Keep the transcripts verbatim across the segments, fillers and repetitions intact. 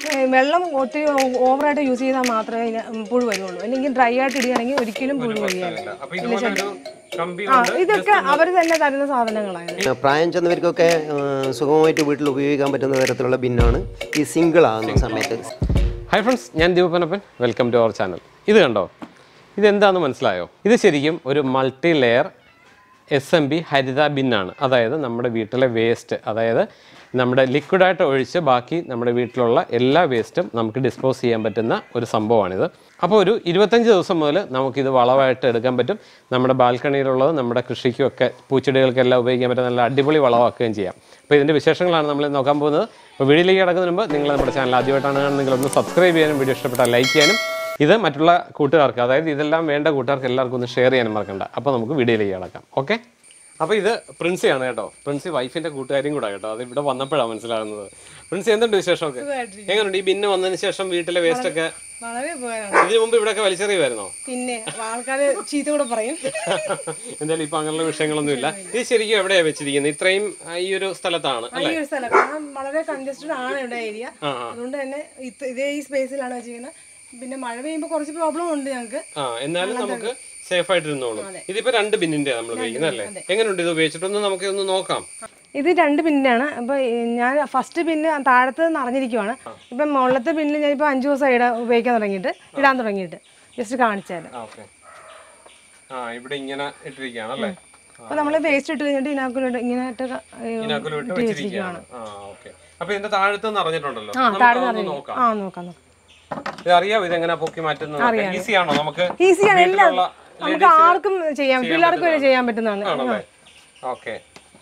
വെള്ളം ഒത്തിരി ഓവറായിട്ട് യൂസ് ചെയ്താൽ മാത്രമേ പുഴു വരുള്ളൂ. അല്ലെങ്കിൽ ഡ്രൈ ആയിട്ട് ഇടുകയാണെങ്കിൽ ഒരിക്കലും പുഴു വരികയില്ല. ഇതൊക്കെ അവർ തന്നെ തരുന്ന സാധനങ്ങളാണ്. പ്രായം ചെന്നവർക്കൊക്കെ സുഗമമായിട്ട് വീട്ടിൽ ഉപയോഗിക്കാൻ പറ്റുന്ന തരത്തിലുള്ള ബിന്നാണ് ഈ സിംഗിൾ ആകുന്ന സമയത്ത്. ഹായ് ഫ്രണ്ട്സ്, ഞാൻ Deepanappan. Welcome to our channel. ഇത് കണ്ടോ, ഇതെന്താണെന്ന് മനസ്സിലായോ? ഇത് ശരിക്കും ഒരു multi layer S M B ഹരിത ബിന്നാണ്. അതായത് നമ്മുടെ വീട്ടിലെ വേസ്റ്റ്, അതായത് നമ്മുടെ ലിക്വിഡായിട്ട് ഒഴിച്ച് ബാക്കി നമ്മുടെ വീട്ടിലുള്ള എല്ലാ വേസ്റ്റും നമുക്ക് ഡിസ്പോസ് ചെയ്യാൻ പറ്റുന്ന ഒരു സംഭവമാണിത്. അപ്പോൾ ഒരു ഇരുപത്തഞ്ച് ദിവസം മുതൽ നമുക്കിത് വളമായിട്ട് എടുക്കാൻ പറ്റും. നമ്മുടെ ബാൽക്കണിയിലുള്ളത് നമ്മുടെ കൃഷിക്കുമൊക്കെ പൂച്ചെടികൾക്കെല്ലാം ഉപയോഗിക്കാൻ പറ്റുന്ന നല്ല അടിപൊളി വളമാക്കുകയും ചെയ്യാം. അപ്പോൾ ഇതിൻ്റെ വിശേഷങ്ങളാണ് നമ്മൾ നോക്കാൻ പോകുന്നത്. അപ്പോൾ വീഡിയോയിലേക്ക് കിടക്കുന്നതിന് മുമ്പ് നിങ്ങൾ നമ്മുടെ ചാനൽ ആദ്യമായിട്ടാണ് കാണുന്നതെങ്കിൽ ഒന്ന് സബ്സ്ക്രൈബ് ചെയ്യാനും വീഡിയോ ഇഷ്ടപ്പെട്ടാൽ ലൈക്ക് ചെയ്യാനും ഇത് മറ്റുള്ള കൂട്ടുകാർക്ക്, അതായത് ഇതെല്ലാം വേണ്ട കൂട്ടുകാർക്ക് എല്ലാവർക്കും ഒന്ന് ഷെയർ ചെയ്യാനും മറക്കണ്ട. അപ്പോൾ നമുക്ക് വീഡിയോയിലേക്ക് കിടക്കാം. ഓക്കെ, അപ്പോൾ ഇത് പ്രിൻസിയാണ് കേട്ടോ. പ്രിൻസി വൈഫിൻ്റെ കൂട്ടുകാരും കൂടെ കേട്ടോ. അത് ഇവിടെ വന്നപ്പോഴാണ് മനസ്സിലാകുന്നത്. പ്രിൻസി, എന്തുണ്ട് വിശേഷമൊക്കെ? എങ്ങനെയുണ്ട് ഈ ബിന്ന് വന്നതിന് ശേഷം വീട്ടിലെ വേസ്റ്റ് ഒക്കെ? വളരെ ഉപകാരമാണ്. ഇതിനു മുമ്പ് ഇവിടെയൊക്കെ വലിച്ചെറിയുമായിരുന്നോ? പിന്നെ ആൾക്കാര് ചീത്ത കൂടെ പറയും. എന്തായാലും ഇപ്പൊ അങ്ങനെയുള്ള വിഷയങ്ങളൊന്നും ഇല്ല. ഇത് ശരിക്കും എവിടെയാണ് വെച്ചിരിക്കുന്നത്? ഇത്രയും ഈ ഒരു സ്ഥലത്താണ് അല്ലേ? വളരെ കൺജസ്റ്റഡ് ആണ് ഇവിടെ ഏരിയ. അതുകൊണ്ട് തന്നെ ഇതേ ഈ സ്പേസിലാണ് വെച്ചിരിക്കുന്നത്. പിന്നെ മഴ പെയ്യുമ്പോൾ കുറച്ച് പ്രോബ്ലം ഉണ്ട് ഞങ്ങൾക്ക്. ആ, എന്നാലും നമുക്ക് സേഫ് ആയിട്ടിരുന്നോളൂ. ഇതിപ്പോ രണ്ട് ബിന്നിന്റെ നമ്മൾ ഉപയോഗിക്കുന്നത് അല്ലേ? എങ്ങനെയുണ്ട് ഇത് ഉപയോഗിച്ചിട്ടൊന്ന് നമുക്ക് ഒന്ന് നോക്കാം. ഇത് രണ്ട് പിന്നാണ്. അപ്പൊ ഞാൻ ഫസ്റ്റ് പിന്ന് താഴത്ത് നിറഞ്ഞിരിക്കുവാണ്. ഇപ്പം മുകളിലത്തെ പിന്നിൽ ഞാനിപ്പോൾ അഞ്ചു ദിവസം ഇട ഉപയോഗിക്കാൻ തുടങ്ങിയിട്ട് ഇടാൻ തുടങ്ങിയിട്ട് ജസ്റ്റ് കാണിച്ചാൽ. ഇവിടെ ഇങ്ങനെ ഇട്ടിരിക്കുകയാണല്ലേ? അപ്പൊ നമ്മള് വേസ്റ്റ് ഇട്ട് കഴിഞ്ഞിട്ട് ഇനാക്കുലോട്ട് ഇങ്ങനെ വെച്ചിരിക്കുകയാണ്. അപ്പൊ ഇതിന്റെ താഴത്ത് നിറഞ്ഞിട്ടുണ്ടല്ലോ. ആ, താഴെ നിറഞ്ഞു. ആ, നോക്കാം. അറിയാവോ ഇതെങ്ങനെ പൊക്കി മാറ്റുന്നത്? ഈസിയാണോ? നമുക്ക് ഈസിയാണ്. എല്ലാം നമുക്ക് ആർക്കും ചെയ്യാം, പിള്ളേർക്കും വരെ ചെയ്യാൻ പറ്റുന്നതാണ്. ഓക്കെ,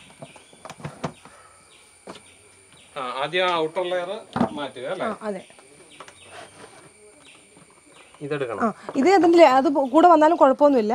ആദ്യം ഔട്ടർ ലെയർ മാറ്റുക അല്ലേ? അതെ, ഇതെടുക്കണം. ഇത് അതിന്റെ അത് കൂടെ വന്നാലും കുഴപ്പമൊന്നുമില്ല.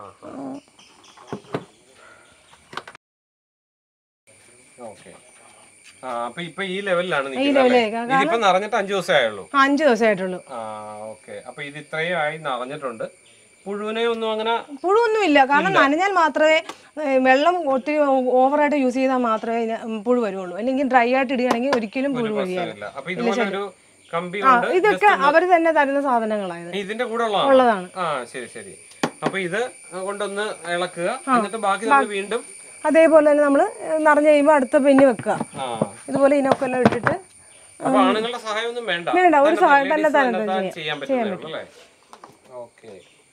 അപ്പൊ ഇപ്പൊ ഈ ലെവലിലാണ് നിറഞ്ഞിട്ട് അഞ്ചു ദിവസമായുള്ളൂ. അഞ്ചു ദിവസമായിട്ടുള്ളൂ. ഓക്കെ, അപ്പൊ ഇത് ഇത്രയും ആയി നിറഞ്ഞിട്ടുണ്ട്. പുഴുവിനെ ഒന്നും അങ്ങനെ പുഴുവൊന്നും ഇല്ല. കാരണം നനഞ്ഞാൽ മാത്രമേ, വെള്ളം ഒത്തിരി ഓവറായിട്ട് യൂസ് ചെയ്താൽ മാത്രമേ പുഴു വരുള്ളൂ. അല്ലെങ്കിൽ ഡ്രൈ ആയിട്ട് ഇടുകയാണെങ്കിൽ ഒരിക്കലും പുഴു വരികയില്ല. ഇതൊക്കെ അവർ തന്നെ തരുന്ന സാധനങ്ങളാണ്. ഇതിന്റെ കൂടെ ഉള്ളതാണ്. ആ, ശരി ശരി. അപ്പൊ ഇത് കൊണ്ടൊന്ന് ഇളക്കുക, എന്നിട്ട് ബാക്കി നമ്മൾ വീണ്ടും അതേപോലെ തന്നെ നമ്മൾ നിറഞ്ഞു കഴിയുമ്പോൾ അടുത്ത പെന്ന് വെക്കുക. ഇതുപോലെ ഇതിനൊക്കെ എല്ലാം ഇട്ടിട്ട് ആണുങ്ങളുടെ സഹായം ഒന്നും വേണ്ട, വേണ്ട, ഒരു സഹായം തന്നെ തന്നെ ചെയ്യാൻ പറ്റും. ഓക്കെ,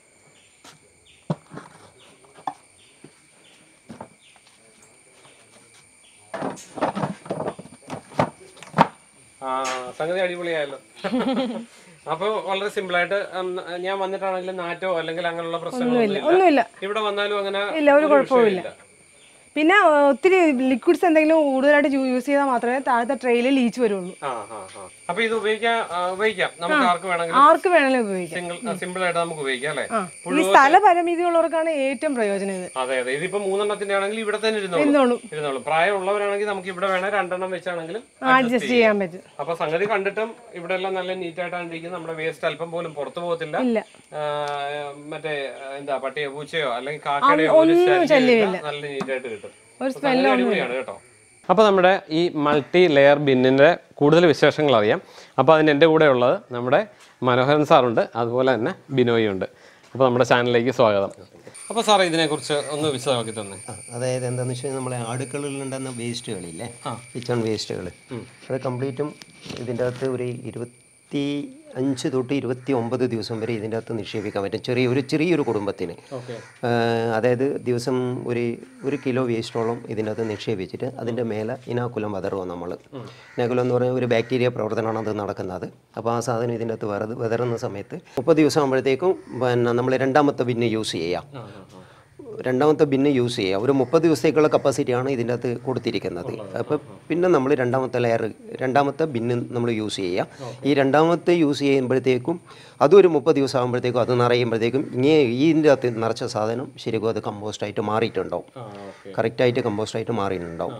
ആ, സംഗതി അടിപൊളിയായല്ലോ. അപ്പൊ വളരെ സിമ്പിൾ ആയിട്ട് ഞാൻ വന്നിട്ടാണെങ്കിലും നാറ്റോ അല്ലെങ്കിൽ അങ്ങനെയുള്ള പ്രശ്നങ്ങളൊന്നുമില്ല. ഇവിടെ വന്നാലും അങ്ങനെ ഇല്ല, ഒരു കുഴപ്പമില്ല. പിന്നെ ഒത്തിരി ലിക്വിഡ്സ് എന്തെങ്കിലും കൂടുതലായിട്ട് യൂസ് ചെയ്താൽ മാത്രമേ താഴത്തെ ട്രെയിൽ ലീച്ച് വരുള്ളൂ. അപ്പൊ ഇത് ഉപയോഗിക്കാം, നമുക്ക് ആർക്ക് വേണമെങ്കിലും ആർക്ക് വേണമെങ്കിലും ഉപയോഗിക്കാം. സിമ്പിൾ ആയിട്ട് നമുക്ക് ഉപയോഗിക്കാം അല്ലേ? ഈ സ്ഥല പരിമിതി ഉള്ളവർക്കാണ് ഏറ്റവും പ്രയോജനം ഇത്. അതെ അതെ, ഇതിപ്പോ മൂന്നെണ്ണത്തിന്റെ ആണെങ്കിൽ ഇവിടെ തന്നെ ഇരുന്നോളൂ. പ്രായമുള്ളവരാണെങ്കിൽ നമുക്ക് ഇവിടെ വേണേ രണ്ടെണ്ണം വെച്ചാണെങ്കിലും അഡ്ജസ്റ്റ് ചെയ്യാൻ പറ്റും. അപ്പൊ സംഗതി കണ്ടിട്ടും ഇവിടെ എല്ലാം നല്ല നീറ്റ് ആയിട്ടാണ് ഇരിക്കുന്നത്. നമ്മുടെ വേസ്റ്റ് അല്പം പോലും പുറത്തു പോകത്തില്ല. മറ്റേ എന്താ പട്ടിയോ പൂച്ചയോ അല്ലെങ്കിൽ കാക്കയുടെയോ നല്ല നീറ്റ് ആയിട്ട് കിട്ടും. കേട്ടോ. അപ്പോൾ നമ്മുടെ ഈ മൾട്ടി ലെയർ ബിന്നിൻ്റെ കൂടുതൽ വിശേഷങ്ങൾ അറിയാം. അപ്പോൾ അതിന് എൻ്റെ കൂടെ ഉള്ളത് നമ്മുടെ മനോഹരൻ സാറുണ്ട്, അതുപോലെ തന്നെ ബിനോയും ഉണ്ട്. അപ്പോൾ നമ്മുടെ ചാനലിലേക്ക് സ്വാഗതം. അപ്പോൾ സാറേ, ഇതിനെക്കുറിച്ച് ഒന്ന് വിശദമാക്കി തന്നെ. അതായത് എന്താണെന്ന് വെച്ചാൽ നമ്മളെ അടുക്കളയിലുണ്ടാകുന്ന വേസ്റ്റുകളില്ലേ, കിച്ചൺ വേസ്റ്റുകൾ, അത് കംപ്ലീറ്റും ഇതിൻ്റെ അകത്ത് ഒരു ഇരുപത്തി അഞ്ച് തൊട്ട് ഇരുപത്തി ഒമ്പത് ദിവസം വരെ ഇതിൻ്റെ അകത്ത് നിക്ഷേപിക്കാൻ പറ്റും. ചെറിയ ഒരു ചെറിയൊരു കുടുംബത്തിന്. അതായത് ദിവസം ഒരു ഒരു കിലോ വേസ്റ്റോളം ഇതിൻ്റെ അകത്ത് നിക്ഷേപിച്ചിട്ട് അതിൻ്റെ മേലെ ഇനാക്കുലം വിതറുക. നമ്മൾ ഇനാക്കുലം എന്ന് പറഞ്ഞാൽ ഒരു ബാക്ടീരിയ പ്രവർത്തനമാണ് അത് നടക്കുന്നത്. അപ്പോൾ ആ സാധനം ഇതിൻ്റെ അകത്ത് വെറു വിതറുന്ന സമയത്ത് മുപ്പത് ദിവസം ആകുമ്പോഴത്തേക്കും പിന്നെ നമ്മൾ രണ്ടാമത്തെ ബിന്ന് യൂസ് ചെയ്യാം. രണ്ടാമത്തെ ബിന്ന് യൂസ് ചെയ്യുക. ഒരു മുപ്പത് ദിവസത്തേക്കുള്ള കപ്പാസിറ്റിയാണ് ഇതിൻ്റെ അകത്ത് കൊടുത്തിരിക്കുന്നത്. അപ്പോൾ പിന്നെ നമ്മൾ രണ്ടാമത്തെ ലെയർ രണ്ടാമത്തെ ബിന്ന് നമ്മൾ യൂസ് ചെയ്യുക. ഈ രണ്ടാമത്തെ യൂസ് ചെയ്യുമ്പോഴത്തേക്കും അതൊരു മുപ്പത് ദിവസം ആകുമ്പോഴത്തേക്കും അത് നിറയുമ്പോഴത്തേക്കും ഇങ്ങനെ ഇതിൻ്റെ അകത്ത് നിറച്ച സാധനം ശരിക്കും അത് കമ്പോസ്റ്റായിട്ട് മാറിയിട്ടുണ്ടാവും. കറക്റ്റായിട്ട് കമ്പോസ്റ്റായിട്ട് മാറിയിട്ടുണ്ടാവും.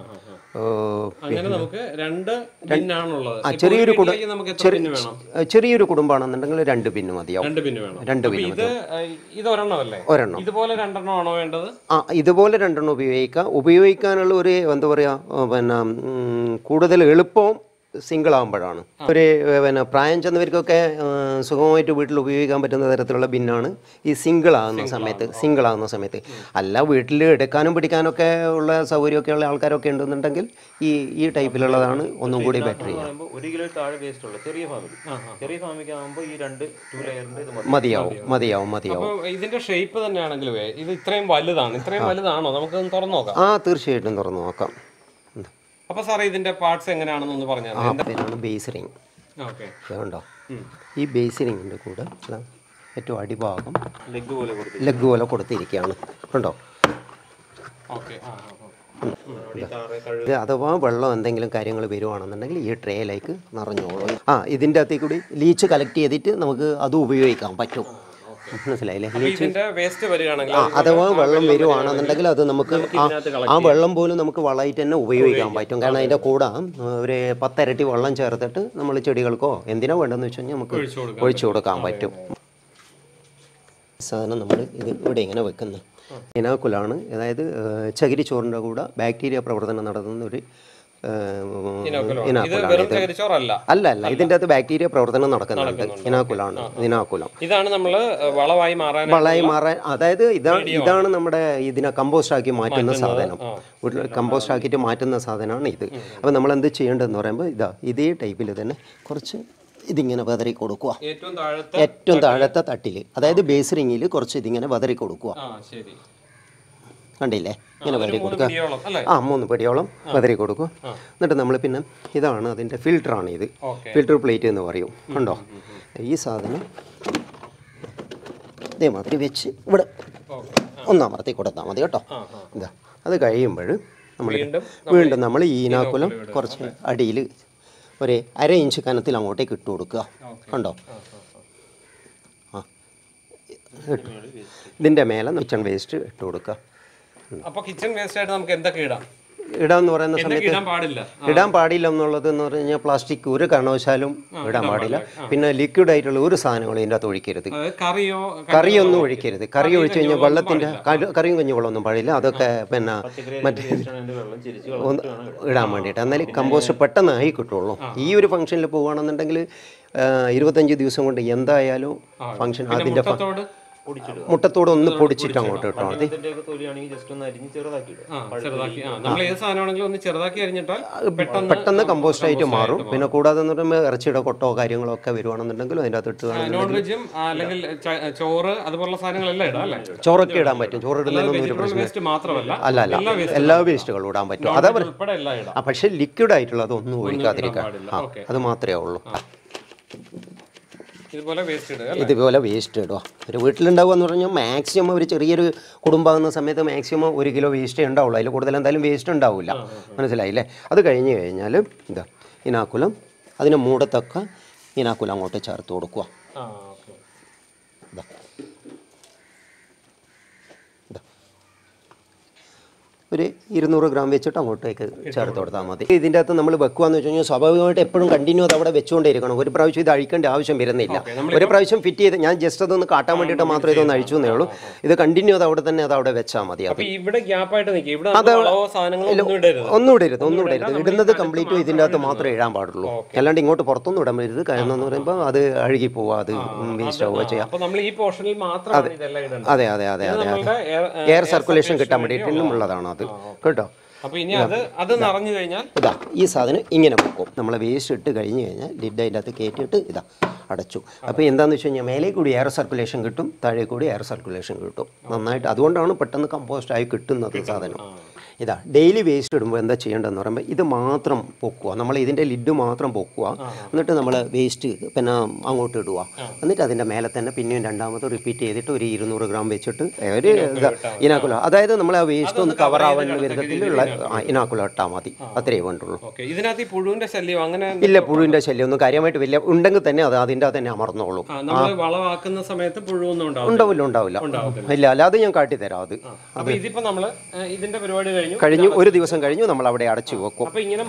ചെറിയൊരു ചെറിയൊരു കുടുംബമാണെന്നുണ്ടെങ്കിൽ രണ്ട് പിന്ന് മതിയാവും. രണ്ട് പിന്ന് ഒരെണ്ണം. ആ, ഇതുപോലെ രണ്ടെണ്ണം ഉപയോഗിക്കാം. ഉപയോഗിക്കാനുള്ള ഒരു എന്താ പറയുക, പിന്നെ കൂടുതൽ എളുപ്പവും സിംഗിൾ ആകുമ്പോഴാണ്. ഒരു പിന്നെ പ്രായം ചെന്നവർക്കൊക്കെ സുഖമായിട്ട് വീട്ടിൽ ഉപയോഗിക്കാൻ പറ്റുന്ന തരത്തിലുള്ള ബിന്നാണ് ഈ സിംഗിൾ ആകുന്ന സമയത്ത് സിംഗിൾ ആകുന്ന സമയത്ത് അല്ല വീട്ടിൽ എടുക്കാനും പിടിക്കാനൊക്കെ ഉള്ള സൗകര്യമൊക്കെ ഉള്ള ആൾക്കാരൊക്കെ ഉണ്ടെന്നുണ്ടെങ്കിൽ ഈ ഈ ടൈപ്പിലുള്ളതാണ് ഒന്നും കൂടി ബെറ്റർ ചെയ്യുക. ഒരു കിലോ താഴെ വേസ്റ്റ് ഉള്ള ചെറിയ ഫാമിലി ചെറിയ ഫാമിലി ആകുമ്പോൾ ഈ രണ്ട് ടു ലെയറിന്റെ ഇത് മതിയാവും മതിയാവും മതിയാവും. ഇതിന്റെ ഷേപ്പ് തന്നെയാണെങ്കിലും ഇത് ഇത്രയും വലുതാണ്. ഇത്രയും വലുതാണോ? നമുക്ക് തുറന്നു നോക്കാം. ആ തീർച്ചയായിട്ടും തുറന്നു നോക്കാം. അപ്പോൾ സാറേ ഇതിന്റെ പാർട്സ് എങ്ങനെയാണെന്ന് പറഞ്ഞു തരാം. ഇതാണ് ബേസ് റിംഗ്. ഓക്കെ, അതുകൊണ്ടോ ഈ ബേസ് റിങ്ങിൻ്റെ കൂടെ ഏറ്റവും അടിഭാഗം ലെഗ് പോലെ കൊടുത്തു ലെഗ് പോലെ കൊടുത്തിരിക്കുകയാണ്. കണ്ടോ? ഓക്കെ. ഇത് അഥവാ വെള്ളം എന്തെങ്കിലും കാര്യങ്ങൾ വരുവാണെന്നുണ്ടെങ്കിൽ ഈ ട്രേയിലേക്ക് നിറഞ്ഞോളും. ആ ഇതിൻ്റെ അകത്തേക്ക് കൂടി ലീച്ച് കളക്ട് ചെയ്തിട്ട് നമുക്ക് അത് ഉപയോഗിക്കാൻ പറ്റും. മനസ്സിലായില്ലേ? ആ അഥവാ വെള്ളം വരുവാണെന്നുണ്ടെങ്കിൽ അത് നമുക്ക് ആ വെള്ളം പോലും നമുക്ക് വളമായിട്ട് തന്നെ ഉപയോഗിക്കാൻ പറ്റും. കാരണം അതിൻ്റെ കൂടെ ഒരു പത്തരട്ടി വെള്ളം ചേർത്തിട്ട് നമ്മൾ ചെടികൾക്കോ എന്തിനോ വേണ്ടെന്ന് വെച്ച് കഴിഞ്ഞാൽ നമുക്ക് ഒഴിച്ചു കൊടുക്കാൻ പറ്റും. സാധനം നമ്മൾ ഇത് ഇവിടെ ഇങ്ങനെ വെക്കുന്നത് ഇനാക്കുലാണ്. അതായത് ചകിരിച്ചോറിൻ്റെ കൂടെ ബാക്ടീരിയ പ്രവർത്തനം നടത്തുന്ന ഒരു അല്ല അല്ല ഇതിൻ്റെ അകത്ത് ബാക്ടീരിയ പ്രവർത്തനം നടക്കുന്നുണ്ട്. ഇനാക്കുലാണ് ഇനാക്കുലം. ഇതാണ് നമ്മൾ വളമായി മാറാൻ വളമായി മാറാൻ അതായത് ഇതാണ് ഇതാണ് നമ്മുടെ ഇതിനെ കമ്പോസ്റ്റ് ആക്കി മാറ്റുന്ന സാധനം. വീട്ടിൽ കമ്പോസ്റ്റ് ആക്കിയിട്ട് മാറ്റുന്ന സാധനമാണ് ഇത്. അപ്പോൾ നമ്മൾ എന്ത് ചെയ്യേണ്ടതെന്ന് പറയുമ്പോൾ ഇതാ ഇതേ ടൈപ്പിൽ തന്നെ കുറച്ച് ഇതിങ്ങനെ വതറി കൊടുക്കുക. ഏറ്റവും താഴത്തെ തട്ടിൽ അതായത് ബേസ് റിങ്ങിൽ കുറച്ച് ഇതിങ്ങനെ വതറി കൊടുക്കുക. കണ്ടില്ലേ? ഇങ്ങനെ വതറി കൊടുക്കുക. ആ മൂന്ന് പിടിയോളം വതറി കൊടുക്കുക. എന്നിട്ട് നമ്മൾ പിന്നെ ഇതാണ് അതിൻ്റെ ഫിൽറ്ററാണ് ഇത്. ഫിൽറ്റർ പ്ലേറ്റ് എന്ന് പറയും. കണ്ടോ? ഈ സാധനം ഇതേമാതിരി വെച്ച് ഇവിടെ ഒന്നമർത്തി കൊടുത്താൽ മതി കേട്ടോ. ഇതാ അത് കഴിയുമ്പോൾ നമ്മൾ വീണ്ടും നമ്മൾ ഈ ഇനാക്കുലം കുറച്ച് അടിയിൽ ഒരു അര ഇഞ്ച് കനത്തിൽ അങ്ങോട്ടേക്ക് ഇട്ട് കൊടുക്കുക. കണ്ടോ? ആ ഇതിൻ്റെ മേലെ കിച്ചൺ വേസ്റ്റ് ഇട്ട് കൊടുക്കുക. അപ്പോൾ കിച്ചൺ വേസ്റ്റ് ആയിട്ട് നമുക്ക് എന്തൊക്കെ ഇടാം? ഇടാന്ന് പറയുന്ന സമയത്ത് ഇടാൻ പാടില്ല എന്നുള്ളത് എന്ന് പറഞ്ഞു കഴിഞ്ഞാൽ പ്ലാസ്റ്റിക് ഒരു കാരണവശാലും ഇടാൻ പാടില്ല. പിന്നെ ലിക്വിഡ് ആയിട്ടുള്ള ഒരു സാധനങ്ങളും ഇതിൻ്റെ അകത്ത് ഒഴിക്കരുത്. കറിയൊന്നും ഒഴിക്കരുത്. കറി ഒഴിച്ചു കഴിഞ്ഞാൽ വെള്ളത്തിൻ്റെ കറിയും കഞ്ഞി വെള്ളമൊന്നും പാടില്ല. അതൊക്കെ പിന്നെ മറ്റേ ഇടാൻ വേണ്ടിയിട്ട് എന്നാലും കമ്പോസ്റ്റ് പെട്ടെന്ന് ആയി കിട്ടുള്ളൂ. ഈ ഒരു ഫംഗ്ഷനിൽ പോവുകയാണെന്നുണ്ടെങ്കിൽ ഇരുപത്തഞ്ച് ദിവസം കൊണ്ട് എന്തായാലും ഫംഗ്ഷൻ അതിൻ്റെ മുട്ടത്തോടെ ഒന്ന് പൊടിച്ചിട്ട് അങ്ങോട്ട് ഇട്ടാൽ മതി. പെട്ടെന്ന് കമ്പോസ്റ്റ് ആയിട്ട് മാറും. പിന്നെ കൂടാതെ എന്ന് പറയുമ്പോൾ ഇറച്ചിയുടെ കൊട്ടോ കാര്യങ്ങളോ ഒക്കെ വരുവാണെന്നുണ്ടെങ്കിലും അതിൻ്റെ അകത്ത് ചോറൊക്കെ ഇടാൻ പറ്റും. ചോറ് ഇടുന്നതിനൊന്നും ഒരു പ്രശ്നം അല്ല അല്ല എല്ലാ വേസ്റ്റുകളും ഇടാൻ പറ്റും. അതേപോലെ പക്ഷെ ലിക്വിഡ് ആയിട്ടുള്ളത് ഒന്നും ഒഴിക്കാതിരിക്കാൻ അത് മാത്രമേ ഉള്ളൂ. ഇതുപോലെ വേസ്റ്റ് ഇടുക. ഇതുപോലെ വേസ്റ്റ് ഇടുക. ഒരു വീട്ടിലുണ്ടാവുക എന്ന് പറഞ്ഞാൽ മാക്സിമം ഒരു ചെറിയൊരു കുടുംബമാകുന്ന സമയത്ത് മാക്സിമം ഒരു കിലോ വേസ്റ്റേ ഉണ്ടാവുള്ളൂ. അതിൽ കൂടുതൽ എന്തായാലും വേസ്റ്റ് ഉണ്ടാവില്ല. മനസ്സിലായില്ലേ? അത് കഴിഞ്ഞ് കഴിഞ്ഞാൽ ഇതാ ഇനാക്കുലം അതിന് മൂടത്തൊക്കെ ഇനാക്കുലം അങ്ങോട്ട് ചേർത്ത് കൊടുക്കുക. ഇതാ ഒരു ഇരുന്നൂറ് ഗ്രാം വെച്ചിട്ട് അങ്ങോട്ടേക്ക് ചേർത്ത് കൊടുത്താൽ മതി. ഇതിൻ്റെ അകത്ത് നമ്മൾ വെക്കുകയെന്ന് വെച്ച് കഴിഞ്ഞാൽ സ്വാഭാവികമായിട്ട് എപ്പോഴും കണ്ടിന്യൂ അത് അവിടെ വെച്ചുകൊണ്ടിരിക്കണം. ഒരു പ്രാവശ്യം ഇത് അഴിക്കേണ്ട ആവശ്യം വരുന്നില്ല. ഒരു പ്രാവശ്യം ഫിറ്റ് ചെയ്ത് ഞാൻ ജസ്റ്റ് അതൊന്ന് കാട്ടാൻ വേണ്ടിയിട്ട് മാത്രമേ ഇതൊന്ന് അഴിച്ചു എന്നേ ഉള്ളൂ. ഇത് കണ്ടിന്യൂ അത് അവിടെ തന്നെ അത് അവിടെ വെച്ചാൽ മതി. അത് അത് ഒന്നും ഇടരുത് ഒന്നും ഇടരുത്. ഇടുന്നത് കംപ്ലീറ്റും ഇതിൻ്റെ അകത്ത് മാത്രമേ ഇടാൻ പാടുള്ളൂ. അല്ലാണ്ട് ഇങ്ങോട്ട് പുറത്തൊന്നും ഇടാൻ പറ്റരുത്. കാരണം എന്ന് പറയുമ്പോൾ അത് അഴുകി പോവുക, അത് വേസ്റ്റ് ആവുക ചെയ്യാം. അതെ അതെ അതെ അതെ അതെ എയർ സർക്കുലേഷൻ കിട്ടാൻ വേണ്ടിയിട്ടുള്ളതാണ് അത് കേട്ടോ. ഇതാ ഈ സാധനം ഇങ്ങനെ വെക്കും. നമ്മൾ വേസ്റ്റ് ഇട്ട് കഴിഞ്ഞ് കഴിഞ്ഞാൽ ലിഡ് അതിൻ്റെ അകത്ത് കയറ്റിയിട്ട് ഇതാ അടച്ചു. അപ്പോൾ എന്താണെന്ന് വെച്ച് കഴിഞ്ഞാൽ മേലെ കൂടി എയർ സർക്കുലേഷൻ കിട്ടും, താഴെ കൂടി എയർ സർക്കുലേഷൻ കിട്ടും നന്നായിട്ട്. അതുകൊണ്ടാണ് പെട്ടെന്ന് കമ്പോസ്റ്റ് ആയി കിട്ടുന്നത് സാധനം. ഇതാ ഡെയിലി വേസ്റ്റ് ഇടുമ്പോൾ എന്താ ചെയ്യേണ്ടതെന്ന് പറയുമ്പോൾ ഇത് മാത്രം പൊക്കുക. നമ്മൾ ഇതിൻ്റെ ലിഡ് മാത്രം പൊക്കുക. എന്നിട്ട് നമ്മൾ വേസ്റ്റ് പിന്നെ അങ്ങോട്ട് ഇടുക. എന്നിട്ട് അതിൻ്റെ മേലെ തന്നെ പിന്നെയും രണ്ടാമത് റിപ്പീറ്റ് ചെയ്തിട്ട് ഒരു ഇരുന്നൂറ് ഗ്രാം വെച്ചിട്ട് ഒരു ഇനാക്കുല, അതായത് നമ്മൾ ആ വേസ്റ്റ് ഒന്ന് കവർ ആവുന്ന വിധത്തിലുള്ള ഇനാക്കുല ഇട്ടാൽ മതി. അത്രയേ വേണ്ടുള്ളൂ. ഇല്ല, പുഴുവിൻ്റെ ശല്യം ഒന്നും കാര്യമായിട്ട് വലിയ ഉണ്ടെങ്കിൽ തന്നെ അത് അതിൻ്റെ തന്നെ അമർന്നോളൂ. ഉണ്ടാവില്ല ഉണ്ടാവില്ല ഇല്ല അല്ല അത് ഞാൻ കാട്ടിത്തരാം. അത് കഴിഞ്ഞു ഒരു ദിവസം കഴിഞ്ഞു നമ്മൾ അവിടെ അടച്ചു വെക്കും.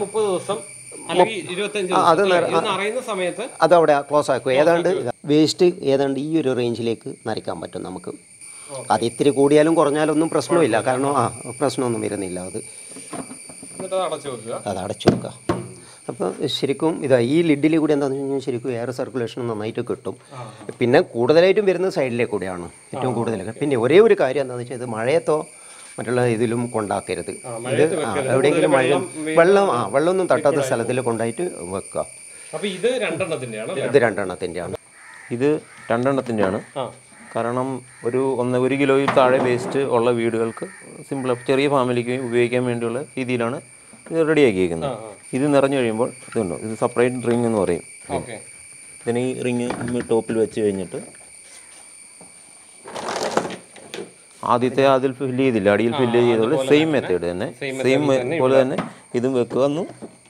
അത് അവിടെ ക്ലോസ് ആക്കും. ഏതാണ്ട് വേസ്റ്റ് ഏതാണ്ട് ഈ ഒരു റേഞ്ചിലേക്ക് നരയ്ക്കാൻ പറ്റും നമുക്ക്. അത് ഇത്തിരി കൂടിയാലും കുറഞ്ഞാലും ഒന്നും പ്രശ്നമില്ല. കാരണം ആ പ്രശ്നമൊന്നും വരുന്നില്ല. അത് എന്നിട്ട് അത് അടച്ചു വെക്കുക. അത് അടച്ചു വെക്കുക. അപ്പോൾ ശരിക്കും ഇതാ ഈ ലിഡിൽ കൂടി എന്താണെന്ന് വെച്ച് കഴിഞ്ഞാൽ ശരിക്കും എയർ സർക്കുലേഷൻ നന്നായിട്ട് കിട്ടും. പിന്നെ കൂടുതലായിട്ടും വരുന്നത് സൈഡിലേ കൂടെയാണ് ഏറ്റവും കൂടുതൽ. പിന്നെ ഒരേ ഒരു കാര്യം എന്താണെന്ന് വെച്ചാൽ ഇത് മഴയത്തോ മറ്റുള്ള ഇതിലും കൊണ്ടാക്കരുത്. ഇത് എവിടെയെങ്കിലും മഴ വെള്ളം ആ വെള്ളമൊന്നും തട്ടാത്ത സ്ഥലത്തിൽ കൊണ്ടായിട്ട് വെക്കുക. അപ്പോൾ ഇത് രണ്ടെണ്ണത്തിൻ്റെയാണ്. ഇത് രണ്ടെണ്ണത്തിൻ്റെയാണ്. ഇത് രണ്ടെണ്ണത്തിൻ്റെയാണ്. കാരണം ഒരു ഒന്ന് ഒരു കിലോയിൽ താഴെ വേസ്റ്റ് ഉള്ള വീടുകൾക്ക് സിമ്പിൾ ചെറിയ ഫാമിലിക്ക് ഉപയോഗിക്കാൻ വേണ്ടിയുള്ള രീതിയിലാണ് ഇത് റെഡിയാക്കിയിരിക്കുന്നത്. ഇത് നിറഞ്ഞു കഴിയുമ്പോൾ ഇതുണ്ടോ, ഇത് സെപ്പറേറ്റ് റിങ് എന്ന് പറയും. ഇതിന് ഈ റിങ് ടോപ്പിൽ വെച്ച് കഴിഞ്ഞിട്ട് ആദ്യത്തെ അതിൽ ഫില്ല് ചെയ്തില്ല, അടിയിൽ ഫില്ല് ചെയ്തോളൂ. സെയിം മെത്തേഡ് തന്നെ, സെയിം പോലെ തന്നെ ഇതും വെക്കുക. എന്നു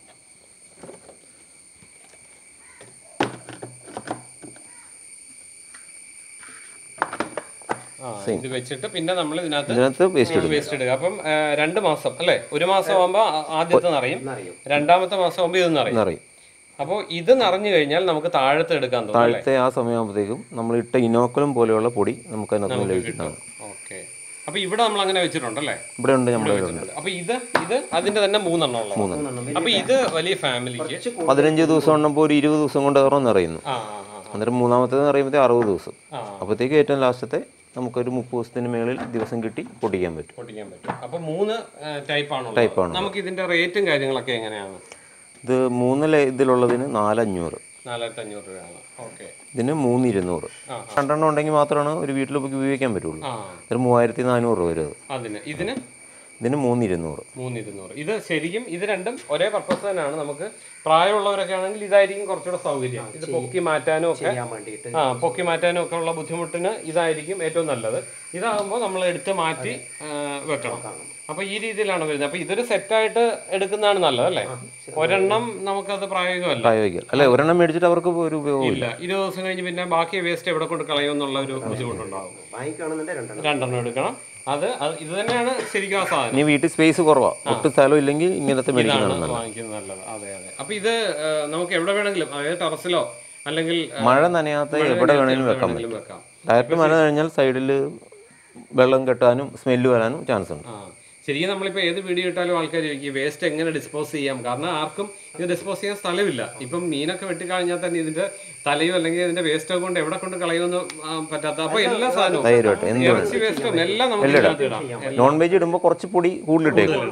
ഇത് വെച്ചിട്ട് പിന്നെ നമ്മൾ ഇതിനകത്ത് ഇതിനകത്ത് വേസ്റ്റ് വേസ്റ്റ് ഇടുക. അപ്പം രണ്ട് മാസം അല്ലേ, ഒരു മാസം ആകുമ്പോൾ ആദ്യത്തെ നിറയും, രണ്ടാമത്തെ മാസം ആകുമ്പോൾ ഇത് നിറയും. നിറയും. അപ്പോൾ ഇത് നിറഞ്ഞു കഴിഞ്ഞാൽ നമുക്ക് താഴത്തെ എടുക്കാൻ തോന്നും. താഴത്തെ ആ സമയമാകുമ്പോഴത്തേക്കും നമ്മൾ ഇട്ട ഇനോക്കുലം പോലെയുള്ള പൊടി നമുക്ക് അതിനകത്ത് ലഭിക്കുന്നതാണ്. ഓക്കെ. അപ്പൊ ഇവിടെ നമ്മൾ അങ്ങനെ വെച്ചിട്ടുണ്ടല്ലേ? ഇവിടെ ഉണ്ട്, നമ്മുടെ അപ്പൊ ഇത് ഇത് അതിന്റെ തന്നെ മൂന്നെണ്ണം ഉള്ളത്. മൂന്നെണ്ണം. അപ്പൊ ഇത് വലിയ ഫാമിലിക്ക് പതിനഞ്ച് ദിവസം ഉണ്ടപ്പോൾ ഒരു ഇരുപത് ദിവസം കൊണ്ട് ഓരോ നിറയുന്നു. അന്നേരം മൂന്നാമത്തേത് നിറയുമ്പോഴത്തേക്ക് അറുപത് ദിവസം. അപ്പോഴത്തേക്ക് ഏറ്റവും ലാസ്റ്റത്തെ നമുക്കൊരു മുപ്പത് ദിവസത്തിന് മേളിൽ ദിവസം കിട്ടി പൊട്ടിക്കാൻ പറ്റും. പൊട്ടിക്കാൻ പറ്റും. അപ്പൊ മൂന്ന് ടൈപ്പാണ് ടൈപ്പാണ്. നമുക്ക് ഇതിന്റെ റേറ്റും കാര്യങ്ങളൊക്കെ എങ്ങനെയാണ്? ഇത് മൂന്ന് ഇതിലുള്ളതിന് നാലഞ്ഞൂറ്, നാലായിരത്തി അഞ്ഞൂറ് രൂപയാണ്. ഓക്കെ. ഇതിന് മൂന്ന് ഇരുന്നൂറ്. രണ്ടെണ്ണം ഉണ്ടെങ്കിൽ മാത്രമാണ് ഒരു വീട്ടിൽ ഉപയോഗിക്കാൻ പറ്റുള്ളൂ. ഒരു മൂവായിരത്തി നാനൂറ് രൂപ വരും അതിന്. ഇതിന് ഇതിന് മൂന്ന് ഇരുന്നൂറ്. മൂന്ന് ഇരുന്നൂറ്. ഇത് ശരിക്കും ഇത് രണ്ടും ഒരേ പർപ്പസ് തന്നെയാണ്. നമുക്ക് പ്രായമുള്ളവരൊക്കെ ആണെങ്കിൽ ഇതായിരിക്കും കുറച്ചുകൂടെ സൗകര്യം. ഇത് പൊക്കി മാറ്റാനും ഒക്കെ ആ പൊക്കി മാറ്റാനും ഒക്കെ ഉള്ള ബുദ്ധിമുട്ടിന് ഇതായിരിക്കും ഏറ്റവും നല്ലത്. ഇതാകുമ്പോൾ നമ്മൾ എടുത്ത് മാറ്റി വെക്കണം. അപ്പൊ ഈ രീതിയിലാണ് വരുന്നത്. അപ്പൊ ഇതൊരു സെറ്റായിട്ട് എടുക്കുന്നതാണ് നല്ലത് അല്ലേ? ഒരെണ്ണം നമുക്കത് പ്രായോഗികമല്ല. പ്രായോഗികം അല്ലെ, ഒരെണ്ണം മേടിച്ചിട്ട് അവർക്ക് ഒരു ഉപയോഗമില്ല. ഇരുപത് ദിവസം കഴിഞ്ഞ് പിന്നെ ബാക്കി വേസ്റ്റ് എവിടെ കൊണ്ട് കളയുമെന്നുള്ള ഒരു ബുദ്ധിമുട്ടുണ്ടാവും. രണ്ടെണ്ണം എടുക്കണം. അത് ഇത് തന്നെയാണ് ശരിക്കും ആ സാധനം. ഇനി വീട്ടിൽ സ്പേസ് കുറവാ, ഒട്ടും സ്ഥലം ഇല്ലെങ്കിൽ ഇങ്ങനത്തെ മേടിക്കുന്നതാണ് വാങ്ങിക്കുന്നത് നല്ലത്. അതെ അതെ. അപ്പൊ ഇത് നമുക്ക് എവിടെ വേണമെങ്കിലും, അതായത് ടെറസിലോ അല്ലെങ്കിൽ മഴ നനയാത്ത എവിടെ വേണമെങ്കിലും വെക്കാൻ പറ്റും. ഡയറക്റ്റ് മഴ കഴിഞ്ഞാൽ സൈഡിൽ വെള്ളം കെട്ടാനും സ്മെല്ല് വരാനും ചാൻസ് ഉണ്ട്. ശരിക്കും നമ്മളിപ്പോൾ ഏത് വീഡിയോ ഇട്ടാലും ആൾക്കാർ ചോദിക്കും വേസ്റ്റ് എങ്ങനെ ഡിസ്പോസ് ചെയ്യാം. കാരണം ആർക്കും ഇത് ഡിസ്പോസ് ചെയ്യാൻ സ്ഥലമില്ല. ഇപ്പം മീനൊക്കെ വെട്ടിക്കഴിഞ്ഞാൽ തന്നെ ഇതിന്റെ തലയോ അല്ലെങ്കിൽ ഇതിന്റെ വേസ്റ്റോ കൊണ്ട് എവിടെ കൊണ്ട് കളയുമെന്ന് പറ്റാത്ത. അപ്പൊ എല്ലാ സാധനവും ഇറച്ചി വേസ്റ്റും എല്ലാം നമുക്ക് നോൺ വെജ് ഇടുമ്പോൾ കുറച്ച് പൊടി കൂടുതലിട്ടേക്കും.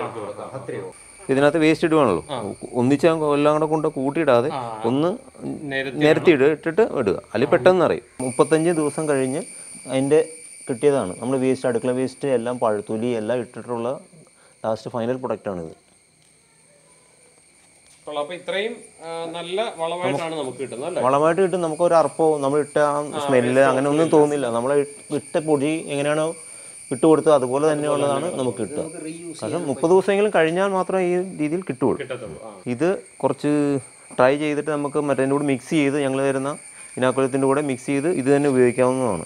ഇതിനകത്ത് വേസ്റ്റ് ഇടുവാണല്ലോ, ഒന്നിച്ച് എല്ലാം കൂടെ കൊണ്ട് കൂട്ടിയിടാതെ ഒന്ന് നിരത്തി ഇടുക, ഇട്ടിട്ട് ഇടുക. അല്ലെങ്കിൽ പെട്ടെന്ന് അറിയും. മുപ്പത്തഞ്ച് ദിവസം കഴിഞ്ഞ് അതിൻ്റെ കിട്ടിയതാണ് നമ്മൾ വേസ്റ്റ്, അടുക്കള വേസ്റ്റ് എല്ലാം പഴുത്തൊലി എല്ലാം ഇട്ടിട്ടുള്ള ലാസ്റ്റ് ഫൈനൽ പ്രൊഡക്റ്റാണിത്. ഇത്രയും നല്ല വളമായിട്ടാണ് നമുക്ക് കിട്ടുന്നത്. വളമായിട്ട് കിട്ടും. നമുക്കൊരു അർപ്പോ നമ്മൾ ഇട്ട സ്മെല്ല് അങ്ങനെ ഒന്നും തോന്നില്ല. നമ്മൾ ഇട്ട പൊടി എങ്ങനെയാണോ ഇട്ട് കൊടുത്തത് അതുപോലെ തന്നെയുള്ളതാണ് നമുക്ക് കിട്ടുക. കാരണം മുപ്പത് ദിവസമെങ്കിലും കഴിഞ്ഞാൽ മാത്രമേ ഈ രീതിയിൽ കിട്ടുള്ളൂ. ഇത് കുറച്ച് ട്രൈ ചെയ്തിട്ട് നമുക്ക് മറ്റേ കൂടെ മിക്സ് ചെയ്ത് ഞങ്ങൾ തരുന്ന ഇനാക്കുലത്തിൻ്റെ കൂടെ മിക്സ് ചെയ്ത് ഇത് തന്നെ ഉപയോഗിക്കാവുന്നതാണ്.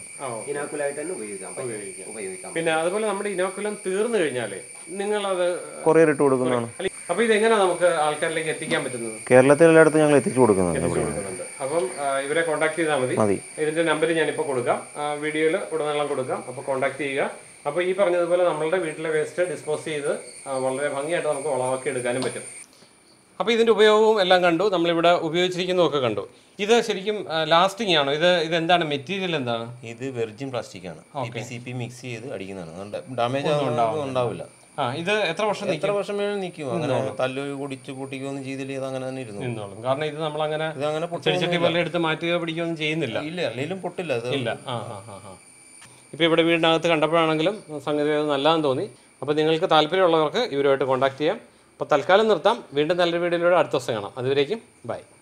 പിന്നെ അതുപോലെ നമ്മുടെ ഇനോക്കുലം തീർന്നു കഴിഞ്ഞാലേ നിങ്ങൾ അത് കൊറിയർ ഇട്ട് കൊടുക്കുന്നതാണ്. അപ്പൊ ഇതെങ്ങനെയാണ് നമുക്ക് ആൾക്കാരിലേക്ക് എത്തിക്കാൻ പറ്റുന്നത്? കേരളത്തിൽ എല്ലായിടത്തും ഞങ്ങൾ എത്തിച്ചു കൊടുക്കുന്നുണ്ട്. അപ്പം ഇവരെ കോൺടാക്ട് ചെയ്താൽ മതി. ഇതിന്റെ നമ്പർ ഞാനിപ്പോൾ കൊടുക്കാം, വീഡിയോയിൽ ഉടനീളം കൊടുക്കാം. അപ്പോൾ കോൺടാക്ട് ചെയ്യുക. അപ്പോൾ ഈ പറഞ്ഞതുപോലെ നമ്മളുടെ വീട്ടിലെ വേസ്റ്റ് ഡിസ്പോസ് ചെയ്ത് വളരെ ഭംഗിയായിട്ട് നമുക്ക് വളമാക്കി എടുക്കാനും പറ്റും. അപ്പോൾ ഇതിൻ്റെ ഉപയോഗവും എല്ലാം കണ്ടു, നമ്മളിവിടെ ഉപയോഗിച്ചിരിക്കുന്നതൊക്കെ കണ്ടു. ഇത് ശരിക്കും ലാസ്റ്റിംഗ് ആണോ? ഇത് ഇത് എന്താണ് മെറ്റീരിയൽ എന്താണ്? ഇത് വെർജിൻ പ്ലാസ്റ്റിക് ആണ്. സി പി മിക്സ് ചെയ്ത് അടിക്കുന്നതാണ്. ഡാമേജ് ഉണ്ടാവില്ല. ആ ഇത് എത്ര വർഷം എത്ര വർഷം വേണം നിൽക്കും. അങ്ങനെ തല്ലു കുടിച്ച് പൊട്ടിക്കുകയൊന്നും ചെയ്തില്ല. ഇത് അങ്ങനെ തന്നെ ഇരുന്നു. കാരണം ഇത് നമ്മളങ്ങനെ ഇത് അങ്ങനെ ചെടിച്ചട്ടി പോലെ എടുത്ത് മാറ്റുകയോ പിടിക്കുകയൊന്നും ചെയ്യുന്നില്ല. ഇല്ല, അല്ലെങ്കിലും പൊട്ടില്ല. അത് ഇല്ല. ആ ആ ആ ആ ഇപ്പോൾ ഇവിടെ വീടിനകത്ത് കണ്ടപ്പോഴാണെങ്കിലും സംഗതി നല്ലതെന്ന് തോന്നി. അപ്പോൾ നിങ്ങൾക്ക് താല്പര്യമുള്ളവർക്ക് ഇവരുമായിട്ട് കോൺടാക്ട് ചെയ്യാം. അപ്പോൾ തൽക്കാലം നിർത്താം. വീണ്ടും നല്ലൊരു വീഡിയോയിലൂടെ അടുത്ത ദിവസം കാണാം. അതുവരേക്കും ബൈ.